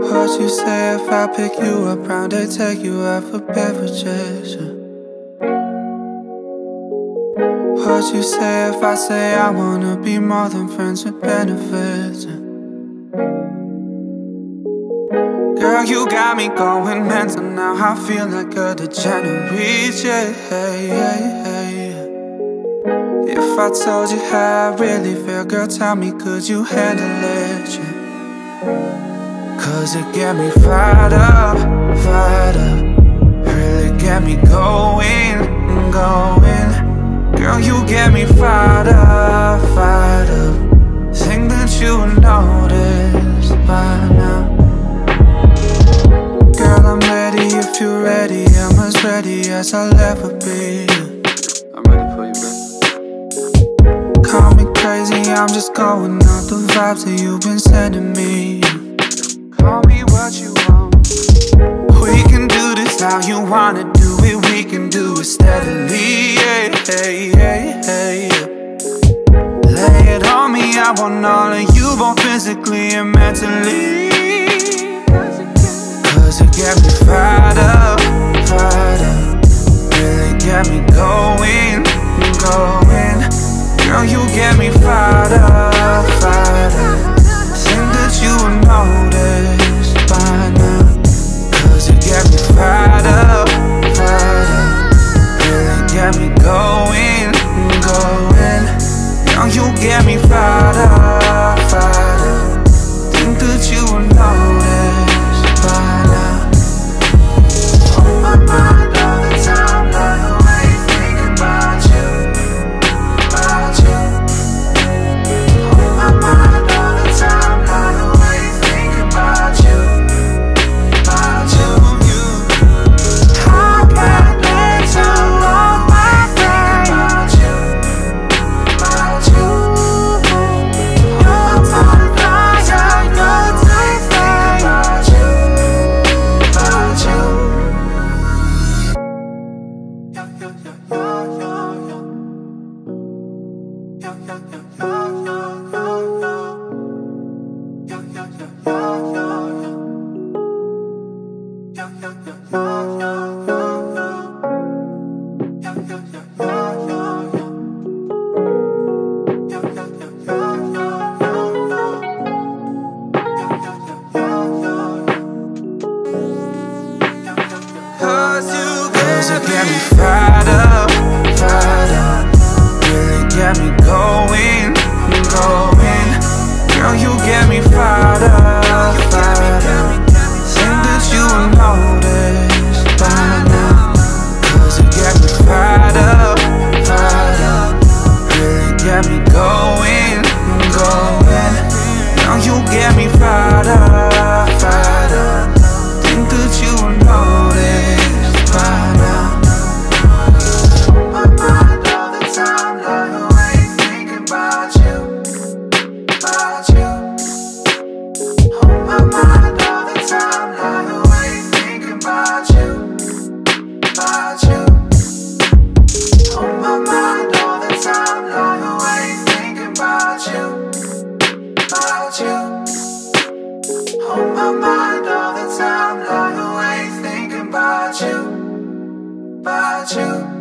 What you say if I pick you up round and take you out for beverages? What you say if I say I wanna be more than friends with benefits? Girl, you got me going mental now. I feel like a degenerate, If I told you how I really feel, girl, tell me, could you handle it? Cause it get me fired up, really get me going. Girl, you get me fired up. Think that you would notice by now. Girl, I'm ready if you're ready. I'm as ready as I'll ever be. I'm ready for you, baby. Call me crazy, I'm just going off the vibes that you've been sending me. Call me what you want. We can do this how you wanna do it. We can do it steadily, Lay it on me, I want all of you, both physically and mentally. Cause it get me fired up, really get me going. Girl, you get me fired up, Think that you would notice by now. Cause it get me fired up, really get me going. Girl, you get me fired up, Think that you would notice by now. On my mind all the time, love the way you think about you. On my mind all the time, love the way you think about you. I can't let you off my face. You're my fire, you're my face. Cause you get me fired up, really get me going. Girl, you get me fired up, Think that you would notice by now. Cause you get me fired up, really get me going. Girl, you get me fired up, Think that you would notice by now. On my mind all the time, love the way you think about you. On my mind all the time, love the way you think about you. On my mind all the time, love the way you think about you. On my mind all the time, love the way you think about you.